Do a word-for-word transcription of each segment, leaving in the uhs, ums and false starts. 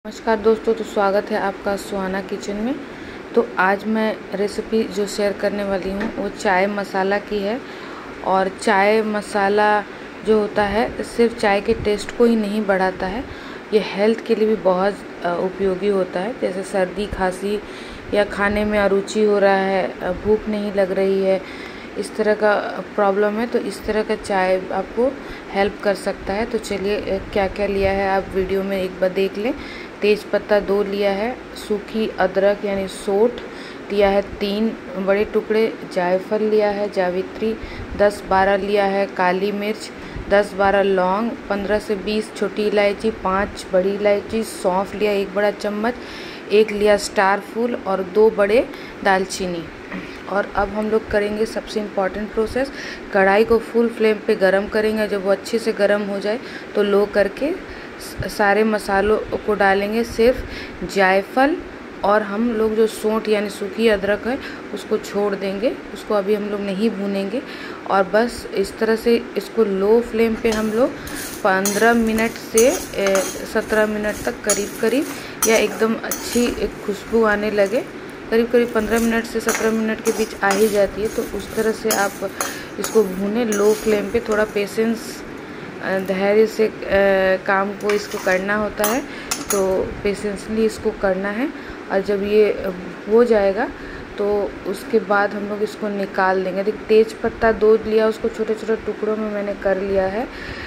नमस्कार दोस्तों, तो स्वागत है आपका सुहाना किचन में। तो आज मैं रेसिपी जो शेयर करने वाली हूँ वो चाय मसाला की है। और चाय मसाला जो होता है सिर्फ चाय के टेस्ट को ही नहीं बढ़ाता है, ये हेल्थ के लिए भी बहुत उपयोगी होता है। जैसे सर्दी खांसी या खाने में अरुचि हो रहा है, भूख नहीं लग रही है, इस तरह का प्रॉब्लम है, तो इस तरह का चाय आपको हेल्प कर सकता है। तो चलिए क्या क्या लिया है आप वीडियो में एक बार देख लें। तेज पत्ता दो लिया है, सूखी अदरक यानी सोंठ लिया है तीन बड़े टुकड़े, जायफल लिया है, जावित्री दस बारह लिया है, काली मिर्च दस बारह लौंग, पंद्रह से बीस छोटी इलायची, पाँच बड़ी इलायची, सौंफ लिया एक बड़ा चम्मच, एक लिया स्टार फूल और दो बड़े दालचीनी। और अब हम लोग करेंगे सबसे इम्पॉर्टेंट प्रोसेस, कढ़ाई को फुल फ्लेम पे गरम करेंगे। जब वो अच्छे से गरम हो जाए तो लो करके सारे मसालों को डालेंगे। सिर्फ जायफल और हम लोग जो सोंठ यानी सूखी अदरक है उसको छोड़ देंगे, उसको अभी हम लोग नहीं भूनेंगे। और बस इस तरह से इसको लो फ्लेम पे हम लोग पंद्रह मिनट से सत्रह मिनट तक करीब करीब, या एकदम अच्छी खुशबू आने लगे, करीब करीब पंद्रह मिनट से सत्रह मिनट के बीच आ ही जाती है। तो उस तरह से आप इसको भूनें लो फ्लेम पे। थोड़ा पेशेंस धैर्य से काम को इसको करना होता है, तो पेशेंसली इसको करना है। और जब ये हो जाएगा तो उसके बाद हम लोग इसको निकाल देंगे। देखिए तेज पत्ता दो लिया, उसको छोटे छोटे टुकड़ों में मैंने कर लिया है।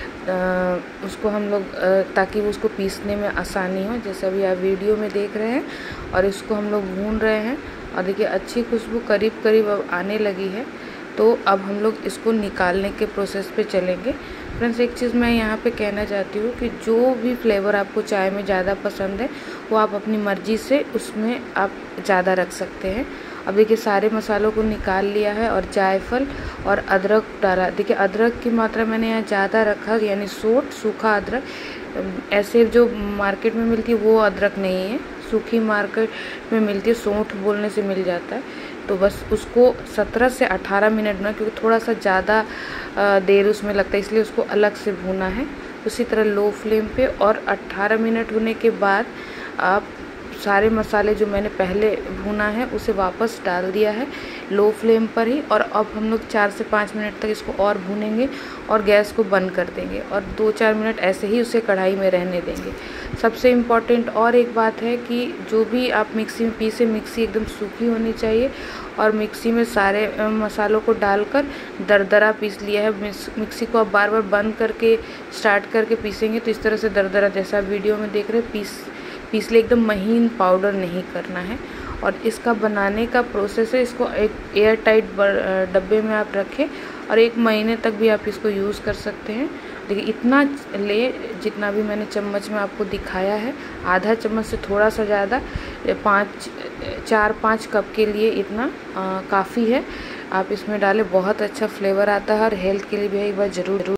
आ, उसको हम लोग ताकि उसको पीसने में आसानी हो, जैसे अभी आप वीडियो में देख रहे हैं। और इसको हम लोग भून रहे हैं और देखिए अच्छी खुशबू करीब करीब अब आने लगी है। तो अब हम लोग इसको निकालने के प्रोसेस पे चलेंगे। फ्रेंड्स, एक चीज़ मैं यहाँ पे कहना चाहती हूँ कि जो भी फ्लेवर आपको चाय में ज़्यादा पसंद है वो आप अपनी मर्ज़ी से उसमें आप ज़्यादा रख सकते हैं। अब देखिए सारे मसालों को निकाल लिया है और जायफल और अदरक डाला। देखिए अदरक की मात्रा मैंने यहाँ ज़्यादा रखा, यानी सोंठ सूखा अदरक। ऐसे जो मार्केट में मिलती है वो अदरक नहीं है, सूखी मार्केट में मिलती है, सोंठ बोलने से मिल जाता है। तो बस उसको सत्रह से अठारह मिनट में, क्योंकि थोड़ा सा ज़्यादा देर उसमें लगता है इसलिए उसको अलग से भूना है। उसी तरह लो फ्लेम पे, और अठारह मिनट होने के बाद आप सारे मसाले जो मैंने पहले भुना है उसे वापस डाल दिया है लो फ्लेम पर ही। और अब हम लोग चार से पाँच मिनट तक इसको और भूनेंगे और गैस को बंद कर देंगे और दो चार मिनट ऐसे ही उसे कढ़ाई में रहने देंगे। सबसे इम्पॉर्टेंट और एक बात है कि जो भी आप मिक्सी में पीसे, मिक्सी एकदम सूखी होनी चाहिए। और मिक्सी में सारे मसालों को डालकर दरदरा पीस लिया है। मिक्सी को आप बार बार बंद करके स्टार्ट करके पीसेंगे तो इस तरह से दरदरा, जैसा वीडियो में देख रहे हैं, पीस पीस ले, एकदम महीन पाउडर नहीं करना है। और इसका बनाने का प्रोसेस है, इसको एक एयर टाइट डब्बे में आप रखें और एक महीने तक भी आप इसको यूज़ कर सकते हैं। देखिए इतना ले जितना भी मैंने चम्मच में आपको दिखाया है, आधा चम्मच से थोड़ा सा ज़्यादा, पाँच चार पाँच कप के लिए इतना काफ़ी है। आप इसमें डालें, बहुत अच्छा फ्लेवर आता है और हेल्थ के लिए भी एक बार ज़रूर ज़रूर